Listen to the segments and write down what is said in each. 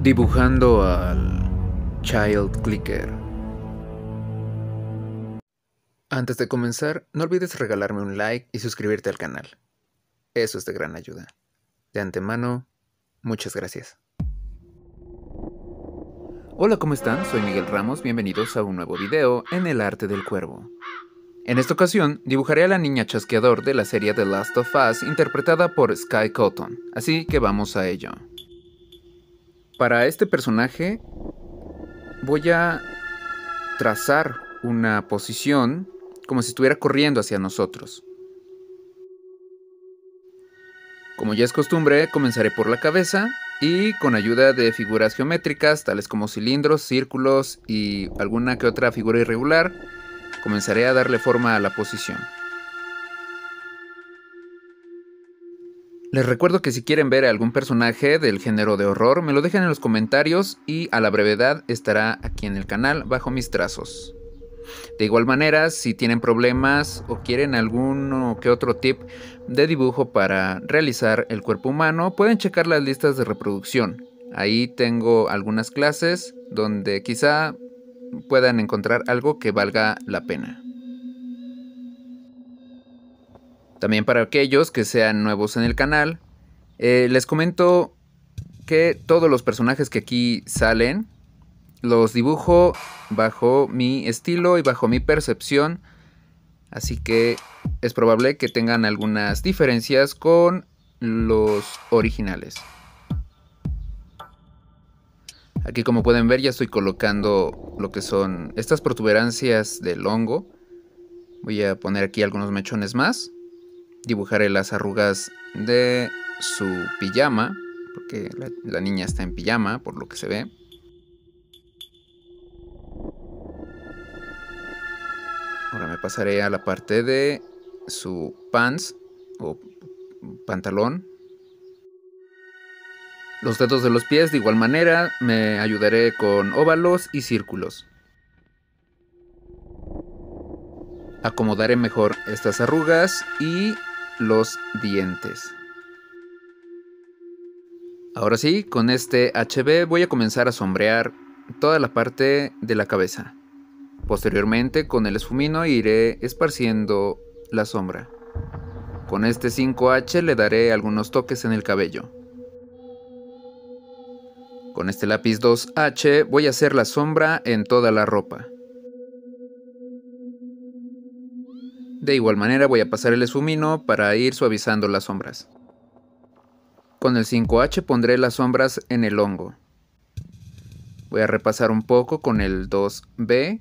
Dibujando al Child Clicker. Antes de comenzar, no olvides regalarme un like y suscribirte al canal. Eso es de gran ayuda. De antemano, muchas gracias. Hola, ¿cómo están? Soy Miguel Ramos, bienvenidos a un nuevo video en el arte del cuervo. En esta ocasión, dibujaré a la niña chasqueador de la serie The Last of Us, interpretada por Skye Cotton, así que vamos a ello. Para este personaje voy a trazar una posición como si estuviera corriendo hacia nosotros. Como ya es costumbre, comenzaré por la cabeza y con ayuda de figuras geométricas tales como cilindros, círculos y alguna que otra figura irregular, comenzaré a darle forma a la posición. Les recuerdo que si quieren ver a algún personaje del género de horror, me lo dejen en los comentarios y a la brevedad estará aquí en el canal bajo mis trazos. De igual manera, si tienen problemas o quieren alguno que otro tip de dibujo para realizar el cuerpo humano, pueden checar las listas de reproducción. Ahí tengo algunas clases donde quizá puedan encontrar algo que valga la pena. También para aquellos que sean nuevos en el canal, les comento que todos los personajes que aquí salen los dibujo bajo mi estilo y bajo mi percepción, así que es probable que tengan algunas diferencias con los originales. Aquí, como pueden ver, ya estoy colocando lo que son estas protuberancias del hongo. Voy a poner aquí algunos mechones más. Dibujaré las arrugas de su pijama, porque la niña está en pijama, por lo que se ve. Ahora me pasaré a la parte de su pants o pantalón. Los dedos de los pies, de igual manera, me ayudaré con óvalos y círculos. Acomodaré mejor estas arrugas y los dientes. Ahora sí, con este HB voy a comenzar a sombrear toda la parte de la cabeza. Posteriormente, con el esfumino iré esparciendo la sombra. Con este 5H le daré algunos toques en el cabello. Con este lápiz 2H voy a hacer la sombra en toda la ropa. De igual manera voy a pasar el esfumino para ir suavizando las sombras. Con el 5H pondré las sombras en el hongo. Voy a repasar un poco con el 2B.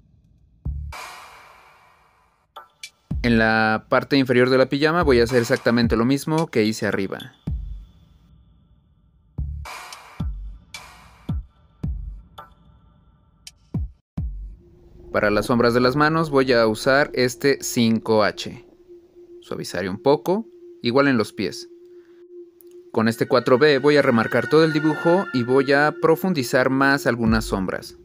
En la parte inferior de la pijama voy a hacer exactamente lo mismo que hice arriba. Para las sombras de las manos voy a usar este 5H. Suavizaré un poco, igual en los pies. Con este 4B voy a remarcar todo el dibujo y voy a profundizar más algunas sombras.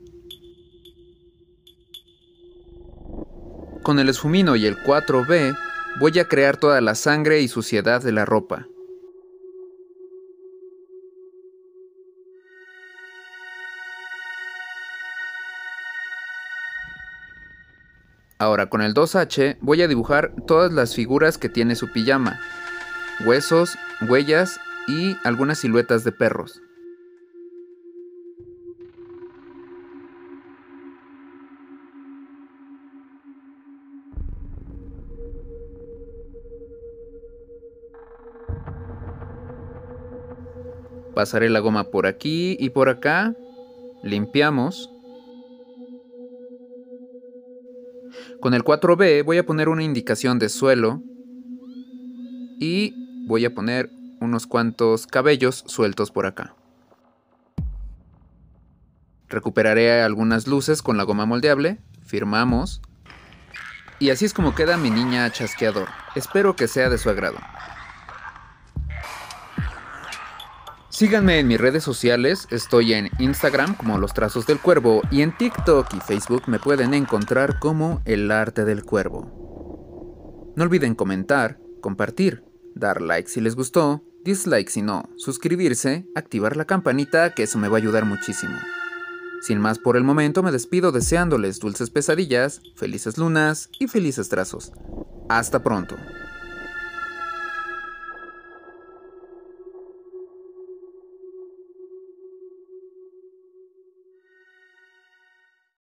Con el esfumino y el 4B voy a crear toda la sangre y suciedad de la ropa. Ahora con el 2H voy a dibujar todas las figuras que tiene su pijama, huesos, huellas y algunas siluetas de perros. Pasaré la goma por aquí y por acá, limpiamos. Con el 4B voy a poner una indicación de suelo y voy a poner unos cuantos cabellos sueltos por acá. Recuperaré algunas luces con la goma moldeable, firmamos y así es como queda mi niña chasqueador. Espero que sea de su agrado. Síganme en mis redes sociales, estoy en Instagram como Los Trazos del Cuervo y en TikTok y Facebook me pueden encontrar como El Arte del Cuervo. No olviden comentar, compartir, dar like si les gustó dislike si no, suscribirse, activar la campanita, que eso me va a ayudar muchísimo. Sin más por el momento me despido deseándoles dulces pesadillas, felices lunas y felices trazos. Hasta pronto.